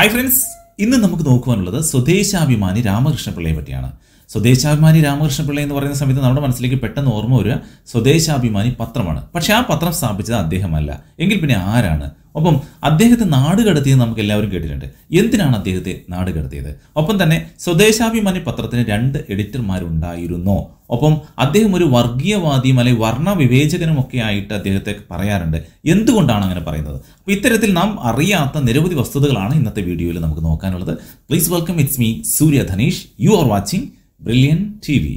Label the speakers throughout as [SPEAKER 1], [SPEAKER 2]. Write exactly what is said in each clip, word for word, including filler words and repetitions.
[SPEAKER 1] Hi friends, ഇന്ന് നമുക്ക് നോക്കുവാനുള്ളത് സ്വദേശാഭിമാനി രാമകൃഷ്ണ പിള്ളയെ പറ്റിയാണ്. സ്വദേശാഭിമാനി രാമകൃഷ്ണ പിള്ളை എന്ന് പറയുന്ന സമയത്ത് നമ്മുടെ മനസ്സിലേക്ക് പെട്ടെന്ന് ഓർമ്മ വരിക സ്വദേശാഭിമാനി പത്രമാണ്. പക്ഷേ ആ പത്രം സ്ഥാപിച്ചത് അദ്ദേഹമല്ല. എങ്കിൽ പിന്നെ ആരാണ്? ഒപ്പം അദ്ദേഹത്തെ നാട് കടത്തിയത് നമുക്ക് എല്ലാവരും കേട്ടിട്ടുണ്ട്. എന്തിനാണ് അദ്ദേഹത്തെ നാട് കടത്തിയത്? ഒപ്പം തന്നെ സ്വദേശാഭിമാനി പത്രത്തിന് രണ്ട് എഡിറ്റർമാരുണ്ടായിരുന്നോ? ഒപ്പം അദ്ദേഹം ഒരു വർഗീയവാദിയും അല്ലെങ്കിൽ വർണ്ണ വിവേചകനും ഒക്കെ ആയിട്ട് അദ്ദേഹത്തെ പറയാറുണ്ട്. എന്തുകൊണ്ടാണ് അങ്ങനെ പറയുന്നത്? അപ്പോൾ ഇത്തരത്തിൽ നാം അറിയാത്ത നിരവധി വസ്തുതകളാണ് ഇന്നത്തെ വീഡിയോയിൽ നമുക്ക് നോക്കാനുള്ളത്. Please welcome, it's me Surya Dhanish. You are watching brilliant T V.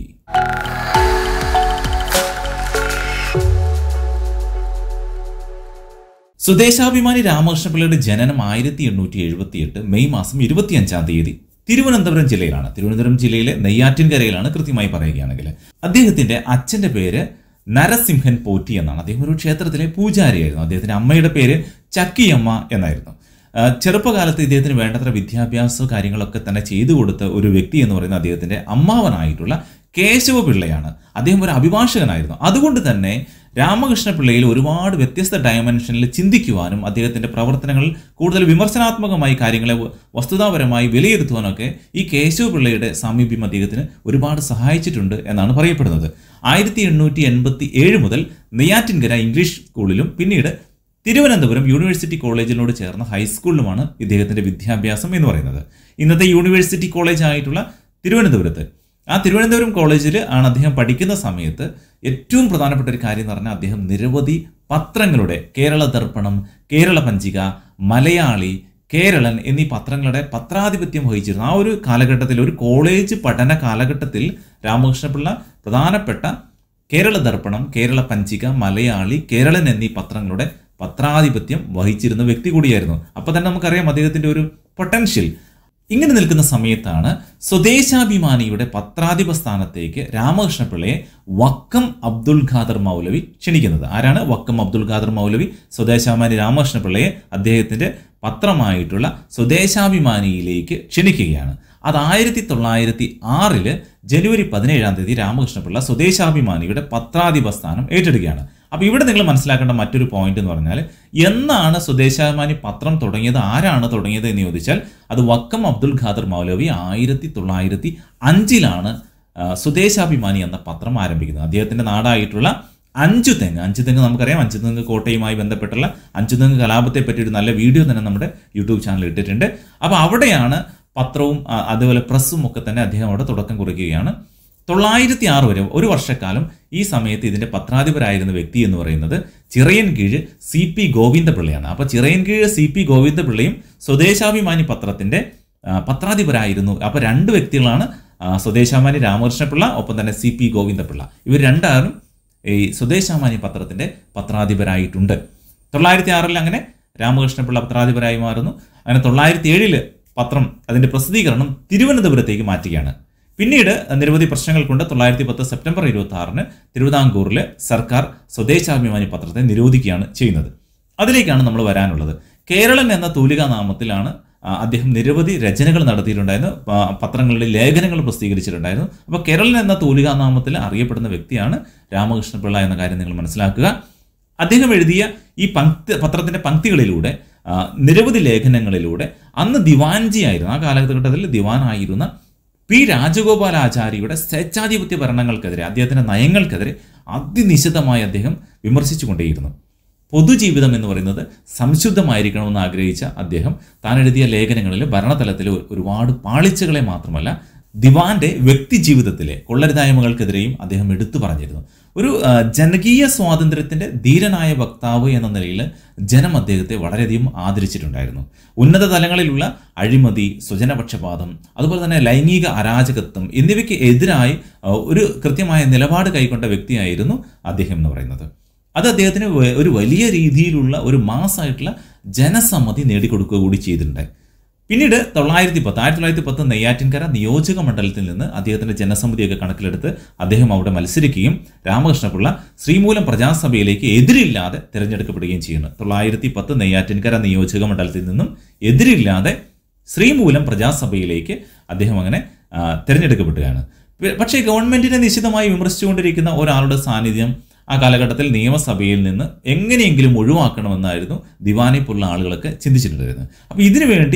[SPEAKER 1] Swadeshabhimani Ramakrishna പിള്ളയുടെ ജനനം ആയിരത്തി എണ്ണൂറ്റി എഴുപത്തി എട്ട് മെയ് മാസം ഇരുപത്തിയഞ്ചാം തീയതി തിരുവനന്തപുരം ജില്ലയിലാണ്. തിരുവനന്തപുരം ജില്ലയിലെ നെയ്യാറ്റിൻകരയിലാണ് കൃത്യമായി പറയുകയാണെങ്കിൽ. അദ്ദേഹത്തിന്റെ അച്ഛന്റെ പേര് നരസിംഹൻ പോറ്റി എന്നാണ്. അദ്ദേഹം ഒരു ക്ഷേത്രത്തിലെ പൂജാരിയായിരുന്നു. അദ്ദേഹത്തിന്റെ അമ്മയുടെ പേര് ചക്കിയമ്മ എന്നായിരുന്നു. ചെറുപ്പകാലത്ത് ഇദ്ദേഹത്തിന് വേണ്ടത്ര വിദ്യാഭ്യാസ കാര്യങ്ങളൊക്കെ തന്നെ ചെയ്തു കൊടുത്ത ഒരു വ്യക്തി എന്ന് പറയുന്നത് അദ്ദേഹത്തിന്റെ അമ്മാവനായിട്ടുള്ള കേശവ പിള്ളയാണ്. അദ്ദേഹം ഒരു അഭിഭാഷകനായിരുന്നു. അതുകൊണ്ട് തന്നെ രാമകൃഷ്ണ പിള്ളയിൽ ഒരുപാട് വ്യത്യസ്ത ഡയമെൻഷനിൽ ചിന്തിക്കുവാനും അദ്ദേഹത്തിന്റെ പ്രവർത്തനങ്ങളിൽ കൂടുതൽ വിമർശനാത്മകമായി കാര്യങ്ങളെ വസ്തുതാപരമായി വിലയിരുത്തുവാനൊക്കെ ഈ കേശവ പിള്ളയുടെ സാമീപ്യം അദ്ദേഹത്തിന് ഒരുപാട് സഹായിച്ചിട്ടുണ്ട് എന്നാണ് പറയപ്പെടുന്നത്. ആയിരത്തി എണ്ണൂറ്റി എൺപത്തി ഏഴ് മുതൽ നെയ്യാറ്റിൻകര ഇംഗ്ലീഷ് സ്കൂളിലും പിന്നീട് തിരുവനന്തപുരം യൂണിവേഴ്സിറ്റി കോളേജിനോട് ചേർന്ന ഹൈസ്കൂളിലുമാണ് ഇദ്ദേഹത്തിന്റെ വിദ്യാഭ്യാസം എന്ന് പറയുന്നത്. ഇന്നത്തെ യൂണിവേഴ്സിറ്റി കോളേജ് ആയിട്ടുള്ള തിരുവനന്തപുരത്ത് ആ തിരുവനന്തപുരം കോളേജിൽ ആണ് അദ്ദേഹം പഠിക്കുന്ന സമയത്ത് ഏറ്റവും പ്രധാനപ്പെട്ട ഒരു കാര്യം എന്ന് പറഞ്ഞാൽ അദ്ദേഹം നിരവധി പത്രങ്ങളുടെ കേരള ദർപ്പണം, കേരള പഞ്ചിക, മലയാളി, കേരളൻ എന്നീ പത്രങ്ങളുടെ പത്രാധിപത്യം വഹിച്ചിരുന്നു. ആ ഒരു കാലഘട്ടത്തിൽ, ഒരു കോളേജ് പഠന കാലഘട്ടത്തിൽ രാമകൃഷ്ണപിള്ള പ്രധാനപ്പെട്ട കേരള ദർപ്പണം, കേരള പഞ്ചിക, മലയാളി, കേരളൻ എന്നീ പത്രങ്ങളുടെ പത്രാധിപത്യം വഹിച്ചിരുന്ന വ്യക്തി കൂടിയായിരുന്നു. അപ്പോൾ തന്നെ നമുക്കറിയാം അദ്ദേഹത്തിന്റെ ഒരു പൊട്ടൻഷ്യൽ. ഇങ്ങനെ നിൽക്കുന്ന സമയത്താണ് സ്വദേശാഭിമാനിയുടെ പത്രാധിപ സ്ഥാനത്തേക്ക് രാമകൃഷ്ണ പിള്ളയെ വക്കം അബ്ദുൽ ഖാദർ മൗലവി ക്ഷണിക്കുന്നത്. ആരാണ് വക്കം അബ്ദുൽ ഖാദർ മൗലവി? സ്വദേശാഭിമാനി രാമകൃഷ്ണ പിള്ളയെ അദ്ദേഹത്തിന്റെ പത്രമായിട്ടുള്ള സ്വദേശാഭിമാനിയിലേക്ക് ക്ഷണിക്കുകയാണ്. അത് ആയിരത്തി തൊള്ളായിരത്തി ആറില് ജനുവരി പതിനേഴാം തീയതി രാമകൃഷ്ണപിള്ള സ്വദേശാഭിമാനിയുടെ പത്രാധിപ സ്ഥാനം ഏറ്റെടുക്കുകയാണ്. അപ്പോൾ ഇവിടെ നിങ്ങൾ മനസ്സിലാക്കേണ്ട മറ്റൊരു പോയിന്റ് എന്ന് പറഞ്ഞാൽ, എന്നാണ് സ്വദേശാഭിമാനി പത്രം തുടങ്ങിയത്, ആരാണ് തുടങ്ങിയത് എന്ന് ചോദിച്ചാൽ അത് വക്കം അബ്ദുൽ ഖാദർ മൗലവി ആയിരത്തി തൊള്ളായിരത്തി അഞ്ചിലാണ് സ്വദേശാഭിമാനി എന്ന പത്രം ആരംഭിക്കുന്നത്. അദ്ദേഹത്തിന്റെ നാടായിട്ടുള്ള അഞ്ചുതെങ്ങ് അഞ്ചുതെങ്ങ് നമുക്കറിയാം. അഞ്ചുതെങ്ങ് കോട്ടയുമായി ബന്ധപ്പെട്ടുള്ള അഞ്ചുതെങ്ങ് കലാപത്തെ പറ്റി ഒരു നല്ല വീഡിയോ തന്നെ നമ്മുടെ യൂട്യൂബ് ചാനൽ ഇട്ടിട്ടുണ്ട്. അപ്പോൾ അവിടെയാണ് പത്രവും അതുപോലെ പ്രസ്സും ഒക്കെ തന്നെ അദ്ദേഹം അവിടെ തുടക്കം കുറിക്കുകയാണ്. തൊള്ളായിരത്തി ആറ് വരെ ഒരു വർഷക്കാലം ഈ സമയത്ത് ഇതിന്റെ പത്രാധിപരായിരുന്ന വ്യക്തി എന്ന് പറയുന്നത് ചിറയൻകീഴ് സി പി ഗോവിന്ദപിള്ളയാണ്. അപ്പോൾ ചിറയൻകീഴ് സി പി ഗോവിന്ദപിള്ളയും സ്വദേശാഭിമാനി പത്രത്തിന്റെ പത്രാധിപരായിരുന്നു. അപ്പോൾ രണ്ട് വ്യക്തികളാണ്, സ്വദേശാഭിമാനി രാമകൃഷ്ണപിള്ള, ഒപ്പം തന്നെ സി പി ഗോവിന്ദപിള്ള. ഇവർ രണ്ടാരും ഈ സ്വദേശാഭിമാനി പത്രത്തിന്റെ പത്രാധിപരായിട്ടുണ്ട്. തൊള്ളായിരത്തി ആറിൽ അങ്ങനെ രാമകൃഷ്ണപിള്ള പത്രാധിപരായി മാറുന്നു. അങ്ങനെ തൊള്ളായിരത്തി ഏഴില് പത്രം അതിന്റെ പ്രസിദ്ധീകരണം തിരുവനന്തപുരത്തേക്ക് മാറ്റുകയാണ്. പിന്നീട് നിരവധി പ്രശ്നങ്ങൾ കൊണ്ട് തൊള്ളായിരത്തി പത്ത് സെപ്റ്റംബർ ഇരുപത്തി ആറിന് തിരുവിതാംകൂറിലെ സർക്കാർ സ്വദേശാഭിമാനി പത്രത്തെ നിരോധിക്കുകയാണ് ചെയ്യുന്നത്. അതിലേക്കാണ് നമ്മൾ വരാനുള്ളത്. കേരളൻ എന്ന തൂലികാ നാമത്തിലാണ് അദ്ദേഹം നിരവധി രചനകൾ നടത്തിയിട്ടുണ്ടായിരുന്നു, പത്രങ്ങളിലെ ലേഖനങ്ങൾ പ്രസിദ്ധീകരിച്ചിട്ടുണ്ടായിരുന്നു. അപ്പോൾ കേരളൻ എന്ന തൂലികാ നാമത്തിൽ അറിയപ്പെടുന്ന വ്യക്തിയാണ് രാമകൃഷ്ണ പിള്ള എന്ന കാര്യം നിങ്ങൾ മനസ്സിലാക്കുക. അദ്ദേഹം എഴുതിയ ഈ പങ്ക്തി പത്രത്തിന്റെ പങ്ക്തികളിലൂടെ, നിരവധി ലേഖനങ്ങളിലൂടെ അന്ന് ദിവാൻജി ആയിരുന്നു, ആ കാലഘട്ടത്തിൽ ദിവാനായിരുന്ന പി രാജഗോപാലാചാര്യയുടെ സ്വേച്ഛാധിപത്യ ഭരണങ്ങൾക്കെതിരെ, അദ്ദേഹത്തിന്റെ നയങ്ങൾക്കെതിരെ അതിനിശിതമായി അദ്ദേഹം വിമർശിച്ചു കൊണ്ടേയിരുന്നു. പൊതുജീവിതം എന്ന് പറയുന്നത് സംശുദ്ധമായിരിക്കണമെന്ന് ആഗ്രഹിച്ച അദ്ദേഹം താൻ എഴുതിയ ലേഖനങ്ങളിൽ ഭരണതലത്തിൽ ഒരുപാട് പാളിച്ചകളെ മാത്രമല്ല ദിവാന്റെ വ്യക്തി ജീവിതത്തിലെ കൊള്ളരുതായ്മകൾക്കെതിരെയും അദ്ദേഹം എടുത്തു പറഞ്ഞിരുന്നു. ഒരു ജനകീയ സ്വാതന്ത്ര്യത്തിന്റെ ധീരനായ വക്താവ് എന്ന നിലയിൽ ജനം അദ്ദേഹത്തെ വളരെയധികം ആദരിച്ചിട്ടുണ്ടായിരുന്നു. ഉന്നത തലങ്ങളിലുള്ള അഴിമതി, സ്വജനപക്ഷപാതം, അതുപോലെ തന്നെ ലൈംഗിക അരാജകത്വം എന്നിവയ്ക്ക് എതിരായി ഒരു കൃത്യമായ നിലപാട് കൈക്കൊണ്ട വ്യക്തിയായിരുന്നു അദ്ദേഹം എന്ന് പറയുന്നത്. അത് അദ്ദേഹത്തിന് ഒരു വലിയ രീതിയിലുള്ള ഒരു മാസ്സായിട്ടുള്ള ജനസമ്മതി നേടിക്കൊടുക്കുക കൂടി ചെയ്തിട്ടുണ്ട്. പിന്നീട് തൊള്ളായിരത്തി പത്ത് ആയിരത്തി തൊള്ളായിരത്തി പത്ത് നെയ്യാറ്റിൻകര നിയോജക മണ്ഡലത്തിൽ നിന്ന് അദ്ദേഹത്തിന്റെ ജനസമിതിയൊക്കെ കണക്കിലെടുത്ത് അദ്ദേഹം അവിടെ മത്സരിക്കുകയും രാമകൃഷ്ണപിള്ള ശ്രീമൂലം പ്രജാസഭയിലേക്ക് എതിരില്ലാതെ തിരഞ്ഞെടുക്കപ്പെടുകയും ചെയ്യുന്നു. തൊള്ളായിരത്തി പത്ത് നെയ്യാറ്റിൻകര നിയോജക മണ്ഡലത്തിൽ നിന്നും എതിരില്ലാതെ ശ്രീമൂലം പ്രജാസഭയിലേക്ക് അദ്ദേഹം അങ്ങനെ തിരഞ്ഞെടുക്കപ്പെടുകയാണ്. പക്ഷേ ഗവൺമെന്റിനെ നിശിതമായി വിമർശിച്ചുകൊണ്ടിരിക്കുന്ന ഒരാളുടെ സാന്നിധ്യം ആ കാലഘട്ടത്തിൽ നിയമസഭയിൽ നിന്ന് എങ്ങനെയെങ്കിലും ഒഴിവാക്കണമെന്നായിരുന്നു ദിവാനെ പോലുള്ള ആളുകളൊക്കെ ചിന്തിച്ചിട്ടുണ്ടായിരുന്നത്. അപ്പോൾ ഇതിനു വേണ്ടി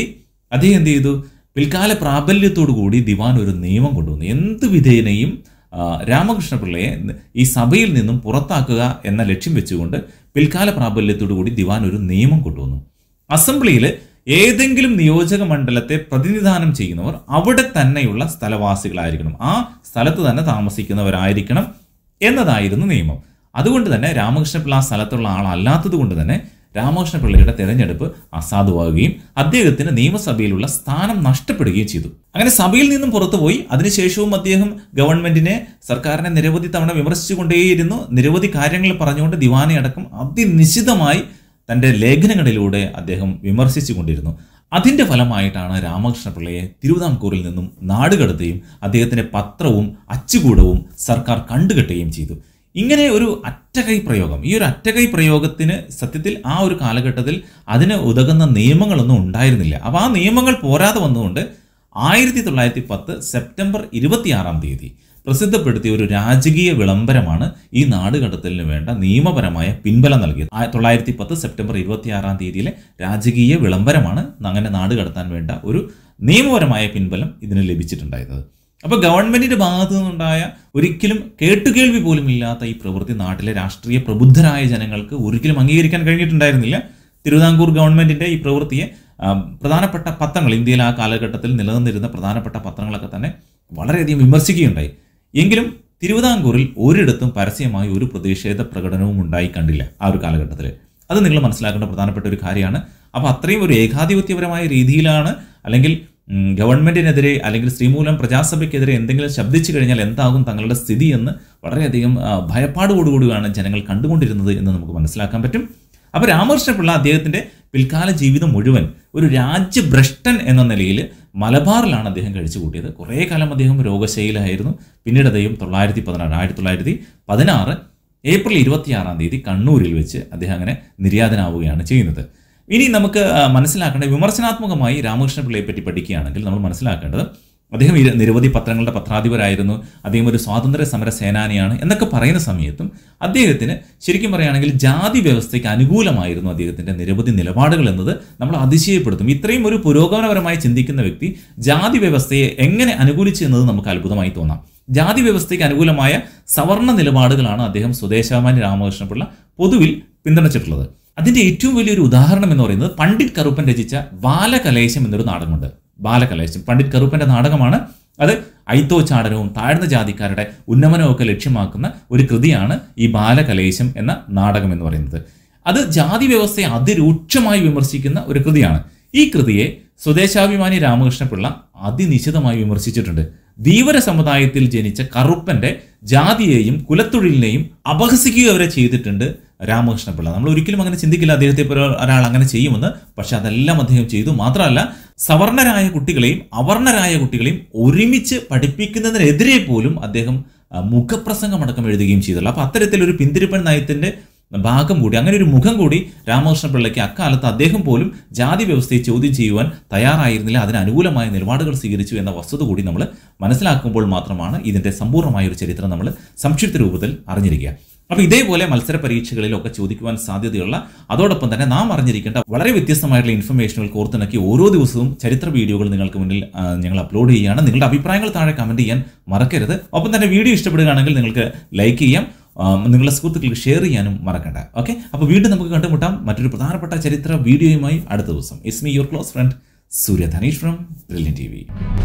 [SPEAKER 1] അദ്ദേഹം എന്ത് ചെയ്തു? പിൽക്കാല പ്രാബല്യത്തോടു കൂടി ദിവാൻ ഒരു നിയമം കൊണ്ടുവന്നു. എന്ത് വിധേനയും രാമകൃഷ്ണ പിള്ളയെ ഈ സഭയിൽ നിന്നും പുറത്താക്കുക എന്ന ലക്ഷ്യം വെച്ചുകൊണ്ട് പിൽക്കാല പ്രാബല്യത്തോടു കൂടി ദിവാൻ ഒരു നിയമം കൊണ്ടുവന്നു. അസംബ്ലിയിൽ ഏതെങ്കിലും നിയോജക മണ്ഡലത്തെ പ്രതിനിധാനം ചെയ്യുന്നവർ അവിടെ തന്നെയുള്ള സ്ഥലവാസികളായിരിക്കണം, ആ സ്ഥലത്ത് തന്നെ താമസിക്കുന്നവരായിരിക്കണം എന്നതായിരുന്നു നിയമം. അതുകൊണ്ട് തന്നെ രാമകൃഷ്ണപിള്ള ആ സ്ഥലത്തുള്ള ആളല്ലാത്തത് കൊണ്ട് തന്നെ രാമകൃഷ്ണപിള്ളയുടെ തെരഞ്ഞെടുപ്പ് അസാധുവാകുകയും അദ്ദേഹത്തിന് നിയമസഭയിലുള്ള സ്ഥാനം നഷ്ടപ്പെടുകയും ചെയ്തു. അങ്ങനെ സഭയിൽ നിന്നും പുറത്തുപോയി. അതിനുശേഷവും അദ്ദേഹം ഗവൺമെന്റിനെ, സർക്കാരിനെ നിരവധി തവണ വിമർശിച്ചുകൊണ്ടേയിരുന്നു. നിരവധി കാര്യങ്ങൾ പറഞ്ഞുകൊണ്ട് ദിവാനെ അടക്കം അതിനിശ്ചിതമായി തൻ്റെ ലേഖനങ്ങളിലൂടെ അദ്ദേഹം വിമർശിച്ചു കൊണ്ടിരുന്നു. അതിൻ്റെ ഫലമായിട്ടാണ് രാമകൃഷ്ണപിള്ളയെ തിരുവിതാംകൂറിൽ നിന്നും നാടുകടത്തുകയും അദ്ദേഹത്തിൻ്റെ പത്രവും അച്ചുകൂടവും സർക്കാർ കണ്ടുകെട്ടുകയും ചെയ്തു. ഇങ്ങനെ ഒരു അറ്റകൈ പ്രയോഗം, ഈ ഒരു അറ്റകൈ പ്രയോഗത്തിന് സത്യത്തിൽ ആ ഒരു കാലഘട്ടത്തിൽ അതിന് ഉതകുന്ന നിയമങ്ങളൊന്നും ഉണ്ടായിരുന്നില്ല. അപ്പോൾ ആ നിയമങ്ങൾ പോരാതെ വന്നുകൊണ്ട് ആയിരത്തി തൊള്ളായിരത്തി പത്ത് സെപ്റ്റംബർ ഇരുപത്തിയാറാം തീയതി പ്രസിദ്ധപ്പെടുത്തിയ ഒരു രാജകീയ വിളംബരമാണ് ഈ നാടുകടത്തലിന് വേണ്ട നിയമപരമായ പിൻബലം നൽകിയത്. തൊള്ളായിരത്തി പത്ത് സെപ്റ്റംബർ ഇരുപത്തിയാറാം തീയതിയിലെ രാജകീയ വിളംബരമാണ് അങ്ങനെ നാടുകടത്താൻ വേണ്ട ഒരു നിയമപരമായ പിൻബലം ഇതിന് ലഭിച്ചിട്ടുണ്ടായിരുന്നത്. അപ്പോൾ ഗവൺമെന്റിന്റെ ഭാഗത്തു നിന്നുണ്ടായ ഒരിക്കലും കേട്ടുകേൾവി പോലും ഇല്ലാത്ത ഈ പ്രവൃത്തി നാട്ടിലെ രാഷ്ട്രീയ പ്രബുദ്ധരായ ജനങ്ങൾക്ക് ഒരിക്കലും അംഗീകരിക്കാൻ കഴിഞ്ഞിട്ടുണ്ടായിരുന്നില്ല. തിരുവിതാംകൂർ ഗവൺമെന്റിന്റെ ഈ പ്രവൃത്തിയെ പ്രധാനപ്പെട്ട പത്രങ്ങൾ, ഇന്ത്യയിൽ ആ കാലഘട്ടത്തിൽ നിലനിന്നിരുന്ന പ്രധാനപ്പെട്ട പത്രങ്ങളൊക്കെ തന്നെ വളരെയധികം വിമർശിക്കുകയുണ്ടായി. എങ്കിലും തിരുവിതാംകൂറിൽ ഒരിടത്തും പരസ്യമായി ഒരു പ്രതിഷേധ പ്രകടനവും ഉണ്ടായി കണ്ടില്ല ആ ഒരു കാലഘട്ടത്തിൽ. അത് നിങ്ങൾ മനസ്സിലാക്കേണ്ട പ്രധാനപ്പെട്ട ഒരു കാര്യമാണ്. അപ്പോൾ അത്രയും ഒരു ഏകാധിപത്യപരമായ രീതിയിലാണ്, അല്ലെങ്കിൽ ഗവൺമെന്റിനെതിരെ അല്ലെങ്കിൽ ശ്രീമൂലം പ്രജാസഭയ്ക്കെതിരെ എന്തെങ്കിലും ശബ്ദിച്ചു കഴിഞ്ഞാൽ എന്താകും തങ്ങളുടെ സ്ഥിതി എന്ന് വളരെയധികം ഭയപ്പാടോടുകൂടിയാണ് ജനങ്ങൾ കണ്ടുകൊണ്ടിരുന്നത് എന്ന് നമുക്ക് മനസ്സിലാക്കാൻ പറ്റും. അപ്പോൾ രാമകൃഷ്ണപിള്ള അദ്ദേഹത്തിന്റെ പിൽക്കാല ജീവിതം മുഴുവൻ ഒരു രാജ്യഭ്രഷ്ടൻ എന്ന നിലയിൽ മലബാറിലാണ് അദ്ദേഹം കഴിച്ചു കൂട്ടിയത്. കുറേ കാലം അദ്ദേഹം രോഗശൈലിയായിരുന്നു. പിന്നീട് അദ്ദേഹം തൊള്ളായിരത്തി പതിനാറ് ആയിരത്തി തൊള്ളായിരത്തി പതിനാറ് ഏപ്രിൽ ഇരുപത്തിയാറാം തീയതി കണ്ണൂരിൽ വെച്ച് അദ്ദേഹം അങ്ങനെ നിര്യാതനാവുകയാണ് ചെയ്യുന്നത്. ഇനി നമുക്ക് മനസ്സിലാക്കേണ്ട, വിമർശനാത്മകമായി രാമകൃഷ്ണപിള്ളയെ പറ്റി പഠിക്കുകയാണെങ്കിൽ നമ്മൾ മനസ്സിലാക്കേണ്ടത്, അദ്ദേഹം നിരവധി പത്രങ്ങളുടെ പത്രാധിപരായിരുന്നു, അദ്ദേഹം ഒരു സ്വാതന്ത്ര്യ സമര സേനാനിയാണ് എന്നൊക്കെ പറയുന്ന സമയത്തും അദ്ദേഹത്തിന് ശരിക്കും പറയുകയാണെങ്കിൽ ജാതി വ്യവസ്ഥയ്ക്ക് അനുകൂലമായിരുന്നു അദ്ദേഹത്തിൻ്റെ നിരവധി നിലപാടുകൾ എന്നത് നമ്മൾ അതിശയപ്പെടുത്തും. ഇത്രയും ഒരു പുരോഗമനപരമായി ചിന്തിക്കുന്ന വ്യക്തി ജാതി വ്യവസ്ഥയെ എങ്ങനെ അനുകൂലിച്ചു എന്നത് നമുക്ക് അത്ഭുതമായി തോന്നാം. ജാതി വ്യവസ്ഥയ്ക്ക് അനുകൂലമായ സവർണ നിലപാടുകളാണ് അദ്ദേഹം സ്വദേശാഭിമാനി രാമകൃഷ്ണപിള്ള പൊതുവിൽ പിന്തുണച്ചിട്ടുള്ളത്. അതിൻ്റെ ഏറ്റവും വലിയൊരു ഉദാഹരണം എന്ന് പറയുന്നത് പണ്ഡിറ്റ് കറുപ്പൻ രചിച്ച ബാലകലേശം എന്നൊരു നാടകമുണ്ട്. ബാലകലേശം പണ്ഡിറ്റ് കറുപ്പൻ്റെ നാടകമാണ്. അത് ഐത്തോച്ചാടനവും താഴ്ന്ന ജാതിക്കാരുടെ ഉന്നമനവും ഒക്കെ ലക്ഷ്യമാക്കുന്ന ഒരു കൃതിയാണ് ഈ ബാലകലേശം എന്ന നാടകം എന്ന് പറയുന്നത്. അത് ജാതി വ്യവസ്ഥയെ അതിരൂക്ഷമായി വിമർശിക്കുന്ന ഒരു കൃതിയാണ്. ഈ കൃതിയെ സ്വദേശാഭിമാനി രാമകൃഷ്ണപിള്ള അതിനിശിതമായി വിമർശിച്ചിട്ടുണ്ട്. ധീവര സമുദായത്തിൽ ജനിച്ച കറുപ്പന്റെ ജാതിയെയും കുലത്തൊഴിലിനെയും അപഹസിക്കുക വരെ ചെയ്തിട്ടുണ്ട് രാമകൃഷ്ണപിള്ള. നമ്മൾ ഒരിക്കലും അങ്ങനെ ചിന്തിക്കില്ല അദ്ദേഹത്തെ പോലെ ഒരാൾ അങ്ങനെ ചെയ്യുമെന്ന്. പക്ഷെ അതെല്ലാം അദ്ദേഹം ചെയ്തു. മാത്രമല്ല, സവർണരായ കുട്ടികളെയും അവർണരായ കുട്ടികളെയും ഒരുമിച്ച് പഠിപ്പിക്കുന്നതിനെതിരെ പോലും അദ്ദേഹം മുഖപ്രസംഗമടക്കം എഴുതുകയും ചെയ്തുള്ളൂ. അപ്പൊ അത്തരത്തിലൊരു പിന്തിരിപ്പൻ നയത്തിന്റെ ഭാഗം കൂടി, അങ്ങനെ ഒരു മുഖം കൂടി രാമകൃഷ്ണപിള്ളയ്ക്ക് അക്കാലത്ത് അദ്ദേഹം പോലും ജാതി വ്യവസ്ഥയെ ചോദ്യം ചെയ്യുവാൻ തയ്യാറായിരുന്നില്ല, അതിന് അനുകൂലമായ നിലപാടുകൾ സ്വീകരിച്ചു എന്ന വസ്തുത കൂടി നമ്മൾ മനസ്സിലാക്കുമ്പോൾ മാത്രമാണ് ഇതിന്റെ സമ്പൂർണ്ണമായ ഒരു ചരിത്രം നമ്മൾ സംക്ഷിപ്ത രൂപത്തിൽ അറിഞ്ഞിരിക്കുക. അപ്പോൾ ഇതേപോലെ മത്സര പരീക്ഷകളിലൊക്കെ ചോദിക്കുവാൻ സാധ്യതയുള്ള, അതോടൊപ്പം തന്നെ നാം അറിഞ്ഞിരിക്കേണ്ട വളരെ വ്യത്യസ്തമായിട്ടുള്ള ഇൻഫർമേഷനുകൾ കോർത്തിണക്കി ഓരോ ദിവസവും ചരിത്ര വീഡിയോകൾ നിങ്ങൾക്ക് മുന്നിൽ ഞങ്ങൾ അപ്ലോഡ് ചെയ്യുകയാണ്. നിങ്ങളുടെ അഭിപ്രായങ്ങൾ താഴെ കമന്റ് ചെയ്യാൻ മറക്കരുത്. ഒപ്പം തന്നെ വീഡിയോ ഇഷ്ടപ്പെടുകയാണെങ്കിൽ നിങ്ങൾക്ക് ലൈക്ക് ചെയ്യാം, നിങ്ങളുടെ സുഹൃത്തുക്കൾക്ക് ഷെയർ ചെയ്യാനും മറക്കണ്ട. ഓക്കെ, അപ്പോൾ വീണ്ടും നമുക്ക് കണ്ടുമുട്ടാം മറ്റൊരു പ്രധാനപ്പെട്ട ചരിത്ര വീഡിയോയുമായി അടുത്ത ദിവസം. It's me your close friend Surya Dhanish from brilliant T V.